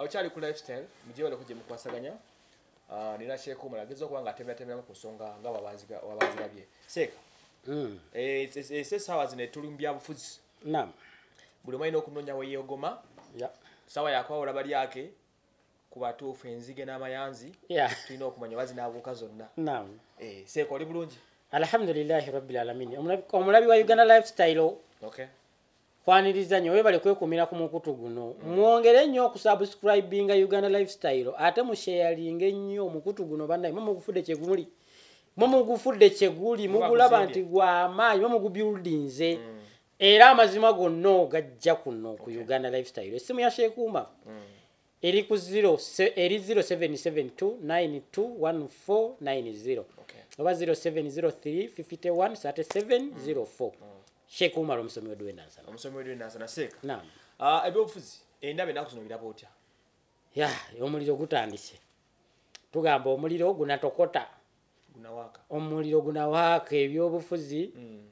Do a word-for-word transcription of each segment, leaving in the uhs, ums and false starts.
ochali ku lifestyle mujewale kuje mukwasaganya ah nina sheko mulagezo kwanga atemya temya ku nsonga nga wabanziga wabanzirabye seka mm eh ese sawa zine tulimbya bufuzi naam buli mayino okunonya weyogoma ya sawa yakwa olaba lyake kubatuufu enzige n'amayanzi ya tulina okumanya bazi n'abuuka zonna naam eh seka oli bulungi alhamdulillahi rabbil alamin omulabi omulabi wa Uganda lifestyle okay kwaniriza nyo webale kwekumira ku mukutu guno mwongere nnyo okusubscribinga Uganda lifestyle ate mu sharing ennyo mukutu guno bannaye mu mugufudde kyeguli mu mugufudde kyeguli mugulaba nti gwa amaanyi mu mugubuildinze era amazima gonna gajja kuno ku Uganda lifestyle esimu ya Shekuma eri ku zero eri zero seven seven two nine two one four nine zero oba zero seven zero three five one three seven zero four Shekuma omusomi wedwe nansa omusomi wedwe nansa na seka naam ah ebyobufuzi endabe nakusono birabotya ya omuliro gutandise tugamba omuliro gunatokota gunawaka omuliro gunawaka ebyobufuzi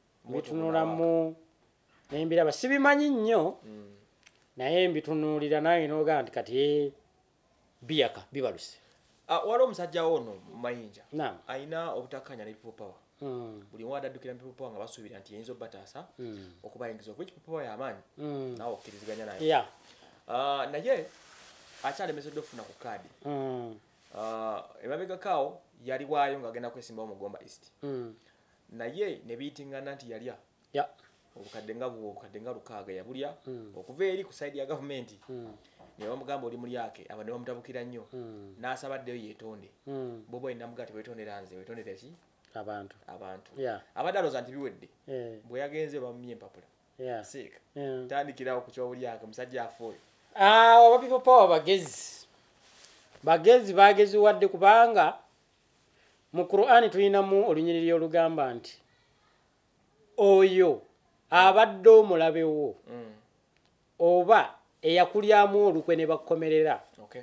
bitunulamu nembira basibimanyi nnyo naye mbitunulira naye noga nti kati biyaka bibaluse ah wali omusajja ono mayinja naam aina obutakanya ne people power mm buli wada dukira people power nga basubira nti yenzo batasa mm okubayingiza okwe people power yamanyi mm nawo okiriziganya naye ya ah naye achale mesodo funa ku kadi mm ah emabega kao yali wayo nga agenda kwesimba omugomba east mm naye ne bitingana nti yalya ya obukadde nga bwo obukadde nga lukaaga yabulya okuva eri ku side ya government ne bamugamba oli muri yake abane bamutabukira nnyo n'asabaddeyo yetonde bobo ina mugati wetondera nze wetondera ki abantu abantu ya abadalo zanti biwedde eh bwe yagenze bamye empapula ya sika Mm. tandikirawo ku kyobuli yake musajja afoyo ah oba people power bagezi bagezi bagezi wadde kubanga mu Qur'ani tulinamu olunyiriri olugamba nti oyo abadde omulabewo mm. oba eyakulyamu olukwe ne bakomerera okay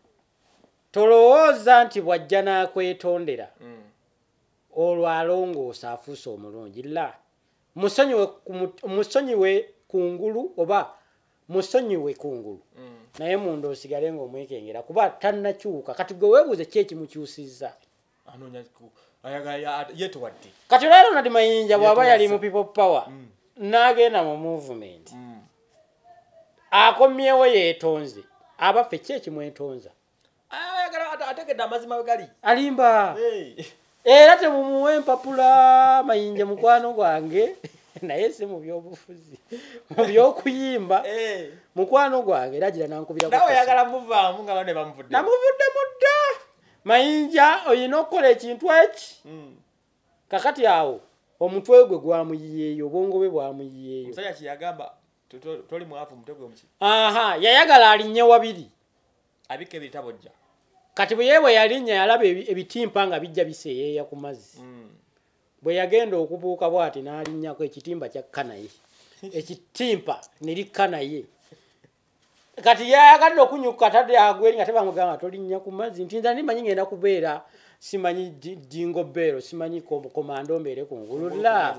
tolowooza nti bwajja n'akwetondera mm. olwo alongoosa afuuse omulungi la musonyiwe musonyiwe kungulu oba musonyiwe kungulu mm. naye munda osigale ng'omwekengera kuba tannakyuka kati gwe weebuuze ki ekimukyusizza anonya ku ayaga yeto wadde kati olwaleero nati Mayinja bw'aba yali mu people power mm. n'agenda mu movement mm. akomyewo yeetonze abaffe ki ekimwetonza ayagala ategedde amazima gali alimba hey. era temumuwa empapula Mayinja mukwano gwange naye si mu byobufuzi mu byokuyimba hey. mukwano gwange era gira nankubira nawe yagala muvaamu nga bane bamuvudde namuvudde mudda Mayinja oyina okukola ekintu eki mm. kakati awo omutwe gwe gwamuyiyeeyo obwongo bwe bwamuyiyeeyo musajja kiyagamba toli mwavu mutego omuki aha yayagala alinnye wabiri abike ebitabojja kati bwe yewe yalinnya yalaba ebitimpa nga bijja biseeyeeya ku mazzi mm. bwe yagenda okubuuka bw'ati n'alinnyako ekitimba kyakka naye ekitimpa ne likka naye kati yayagadde okunyuka tadde agweri nga tebamugamba tolinnya ku mazzi nti nza ndimanyi ngenda kubeera simanyi jingo bero simanyi komando mbere kungulu la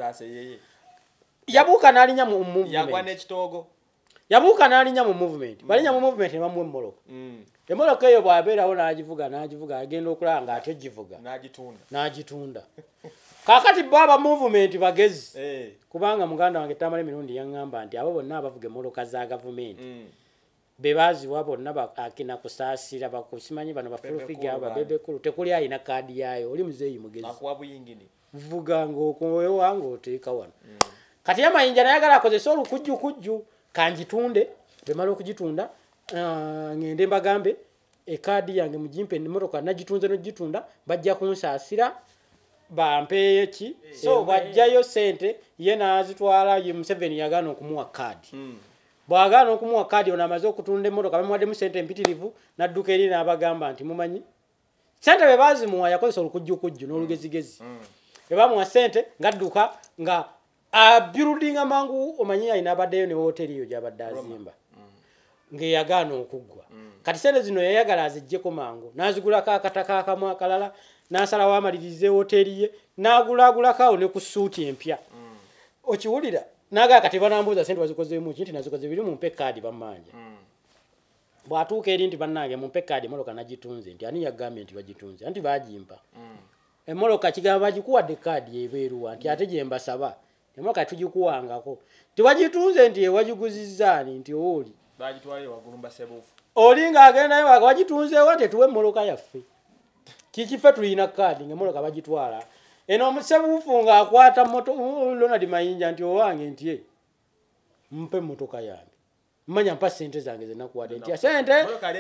yabuka n'alinnya mu movement yagwa n'ekitoogo yabuka n'alinnya mu movement balinnya mu movement ne bamuwa emmoloka emmoloka eyo bw'abeerawo n'agivuga n'agivuga agenda okulaba nga ate givuga n'agitunda n'agitunda kakati baba movement bagezi hey. kubanga muganda wange tamale mirundi yaŋŋamba nti abo bonna abavuga emmoloka za gavumenti mm. bebaziwa bonna akina kusaasira bakusimanyi bano bafulufiga aba bebekulu tekuli ayina kaadi yaayo oli muzeeyi mugezi akuwa buyingini vuga ng'okowewa ng'oteeka wano mm. kati Mayinja nayagala akozesa olukujjukujju kangitunde bemala okugitunda uh, ngende mbagambe ekaadi yange mugimpe emmotoka nagitunze nogitunda bajja kunsaasira bampeeyo ki so bwajjayo sente ye n'azitwala ye Museveni yagaana okumuwa kaadi mm. bwagaana okumuwa kaadi ono amaze okutunda emmotoka bamuwaddemu sente mpitirivu n'adduka eri n'abagamba nti mumanyi sente be baazimuwa yakozesa olukujjukujju n'olugezigezi mm. be bamuwa sente ng'adduka nga abuildinga mangu omanyi ayina abaddeyo ne wooteri eyo gy'abadde azimba mm. ng'eyagaana okuggwa mm. kati sente zino yayagala aziggyeko mangu n'azigulako akataka akamu akalala n'asalawo amalirize wooteri ye n'agulaagulako awo ne ku suuti empya mm. okiwulira naga kati banambuza sente wazikozeemu ki nti nazikoze biri mumpe kaadi bamanja mm. bwatuuka eri nti bannange mumpe kaadi moloka nagitunze nti ani yagambye nti bagitunze anti bagimpa emoloka kigamba bagikuwadde kaadi ebeeruwa nti ate gye mbasaba emoloka tugikuwangako tiwagitunze nti ewagiguzizzaani nti oli bagitwalire waggulu mbasebuufu oli ng'agendayo wagitunzeewo nti tuwe emoloka yaffe kikiffe tulina kaadi ng'emoloka bagitwala eno omusebuufu ng'akwata Ronald Mayinja nti owange nti ye mpe emmotoka yange mmanya mpa sente zange zenakuwadde nti sente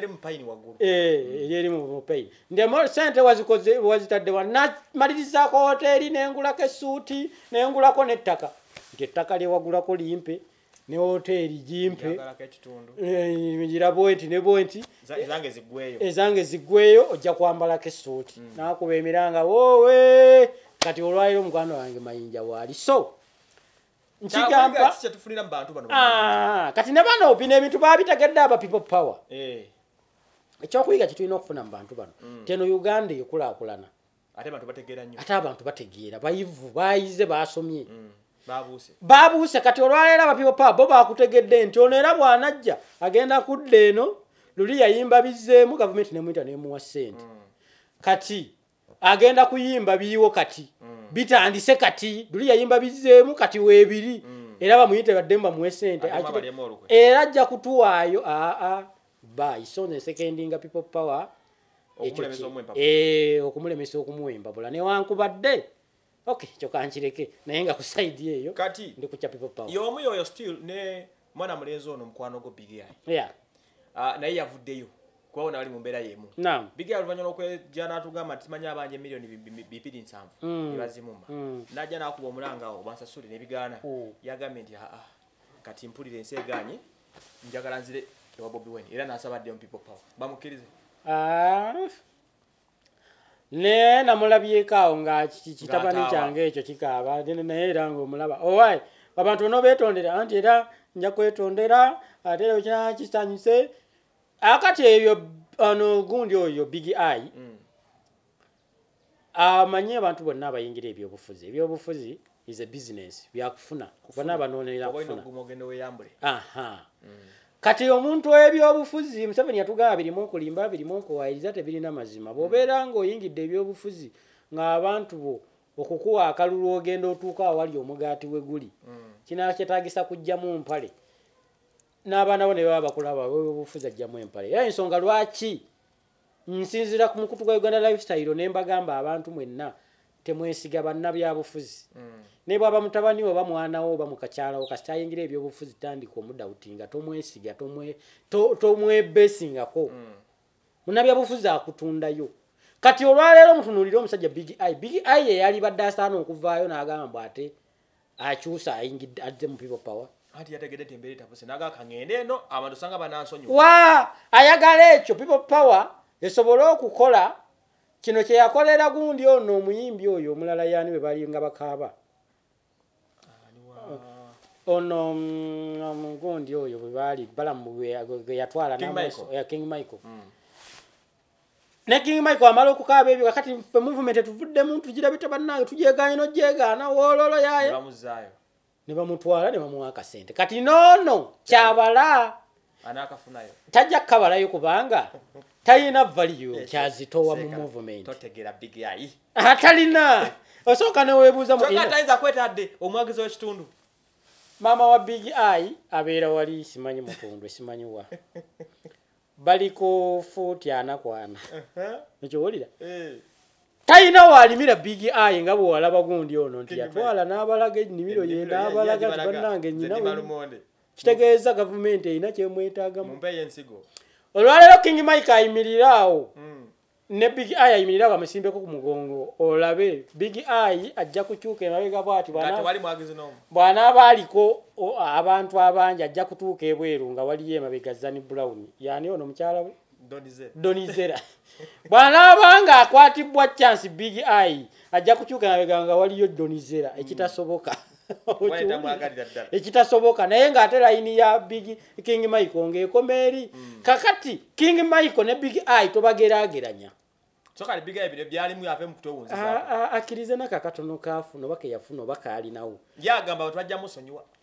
eri mu payini nti sente wazikoze wazitadde wa namalirizaako hoteeri nengulako essuuti nengulako n'ettaka nti ettaka lyewagulako limpe ne hoteeri gimpe gira bwenti ne bwenti ezange ziggweyo ojja kwambalako essuuti nakuba emiranga woowe kati olwaliro mukwano wange Mayinja waali so nkigamba kati ne bano bino ebintu babitegedde aba people power ekyokuyiga kitulina okufuna mu bantu bano teno Uganda ekulaakulana ate abantu bategeera bayivu bayize basomye babuuse kati olwaleero aba people power bo bakutegedde nti ono era bw'anajja agenda kudda eno luli yayimba bizzeemu gavumenti nemuyita nemuwa ssente kati agenda kuyimba biriwo kati bitandise kati luli yayimba bizzeemu kati weebiri era bamuyite baddemba muwe ssente era ajja kutuwaayo aa ba isonze secondinga people power okumulemesa okumuwemba bula newankubadde okay kyoka nkireke naye nga ku side eyo kati ndi ku kya people power yomu yoyo still ne mwana mulenzi ono mukwano go Big Eye yeah ah naye yavuddeyo kwaona ali mu mbeera yemu naam Big Eye aluvanyuma okwejana atugamba timanya abanje milioni bibiri nsanvu ibazimuma najja nakuba omulanga awo bansasule nebigaana yagambye nti ah kati mpulire enseganye njagala nzire ewa Bobby Wine era nasabadde mu people power bamukirize ah ne namulabyekaawo nga kitabani kyange ekyo kikaaba naye era ng'omulaba owaayi abantu no beetondera anti era nja kwetondera ate era ekina kisanyuse akati ebyo ano gundi oyo Big Eye amanye abantu bonna abayingira ebyobufuzi ebyobufuzi is a business byakufuna bonna banoonera kufuna aha kati omuntu ebyobufuzi Museveni yatugamba birimu okulimba birimu okuwayiriza tebirina mazima bw'obeera ng'oyingidde ebyobufuzi ng'abantu bo okukuwa akalulu ogenda otuuka awali omugaati we guli kinakyetaagisa kujjamu mpale n'abaana bo ne baba bakulaba ebyobufuzi ajjamu empale era ensonga lwaki nsinzira ku mukutu gwa Uganda Lifestyle ne mbagamba abantu mwenna temwesiga bannabyabufuzi ne bwaba mutabani oba mwana wo oba mukakyalawo kasita ayingira ebyobufuzi tandika omudawutinga tomwesiga tomwe tomwebesingako munnabyabufuzi akutundayo kati olwaleero mutunulire omusajja Big Eye Big Eye yeyali badde asaana okuvaayo n'agamba ate akyusa ayingidde adde mu people power ati yategedde tembere tapose naga kangende eno abantu sanga banansonyo wa ayagala ekyo people power esobola okukola kino kye yakolera gundi ono omuyimbi oyo omulala yani we bali nga bakaaba ono mugundi oyo bwe bali balamu yatwala na King Michael ne King Michael amala okukaaba ebyo kakati ffe movement tuvudde muntu tugira bita bannange tujeeganye no jeegaana wololo yaye bamuzaayo ne bamutwala ne bamuwa akasente kati nono kyabala anakafunayo tajja kabalayo kubanga talina value kyazitowa mu movement totegera Big Eye atalina osooka ne weebuuza mu ina tayinza kwetadde omwagizi w'ekitundu mama wa Big Eye abeera wali simanyi mutundwe simanyi wa baliko fuuti anakwana ekyowulira talina waalimira Big Eye nga bwe walaba gundi ono nti yatwala n'abalaga ennimiro ye n'abalaga nti bannange nnyina kitegeeza gavumenti erina kyemwetaagamu olwaleero King Mike ayimirira awo ne Big Eye ayimirira bamusimbeko ku mugongo olabe Big Eye ajja kukyuka emabega bwati bw'anaaba aliko abantu abangi ajja kutuuka ebweru nga waliyo emabega Zani Brown yani ono mukyala we Donizera bw'anaaba nga akwatibwa chance Big Eye ajja kukyuka emabega nga waliyo Donizera ekitasoboka ekitasoboka naye ng'ate layini ya Big King Michael ng'ekomeeri kakati King Michael ne Big Eye tobageraageranya sokali Big Eye bino byalimu yave mu kutowunziza akkirize nakakatono kaafuna oba ke yafuna oba kaalinawo yagamba abantu bajja musonyiwa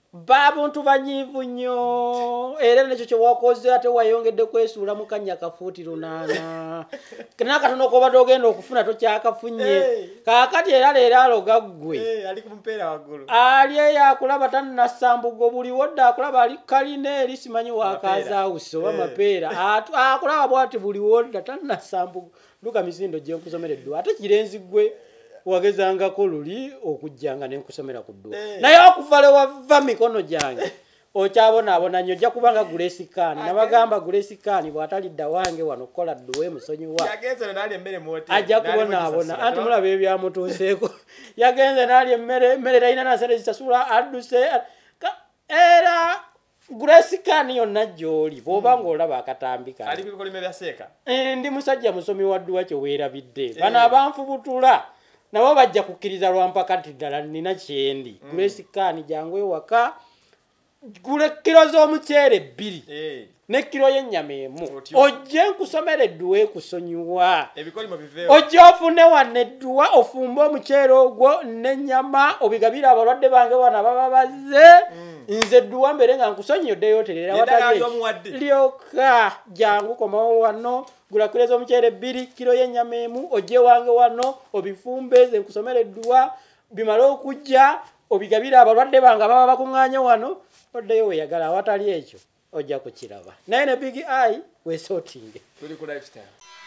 babuntu banyiivu nnyo era nekyo kyewakoze ate wayongedde kwesuula mu kannya kafuuti lunaana nakatono kobadde ogenda okufuna tokyakafunye kaakati era leero aloga ggwe ali eyo akulaba tannasambugo buli wodde akulaba ali kaline eri simanyi wakazaawusi oba mapeera akulaba bwati buli wodda tannasambugo luka misindo gye nkusomereddwa ate kirenzi ggwe wagezangako luli okujjanga nenkusomera ku dduwa naye okuva le wava mikono gyange okyabonaabona nnyo ojja kubanga gulesikani nabagamba gulesikani bw'atalidda wange wano kukola dduwa emusonyiwa ajja kubonaabona anti mulaba ebyamutuuseeko yagenze n'alya emmere emmere talina nasente zisasula adduse era gulesikani yonna gy'oli bw'oba ng'olaba akatambi kale ndi musajja musomi wa dduwa kyeweerabidde bano abanfubutula nabo bajja kukkiriza lwampakati ddala nina kyendi gulesikani jangu ewaka gule kiro z'omuceere bbiri ne kiro y'ennyama emu ojje nkusomera edduwa ekusonyiwa ojje ofune wano edduwa ofumbe omuceere ogwo n'ennyama obigabire abalwadde bange wano ababa bazze nze edduwa mbere nga nkusonyiyoddeyo terera watali lyoka jangu komawo wano gula kiro z'omuceere bbiri kiro y'ennyama emu ojje wange wano obifumbe ze nkusomera edduwa bimale okujja obigabire abalwadde bange ababa bakuŋŋaanye wano oddeyo weyagala awatali ekyo ojja kukiraba naye ne big eye weesootinge tuli ku lifestyle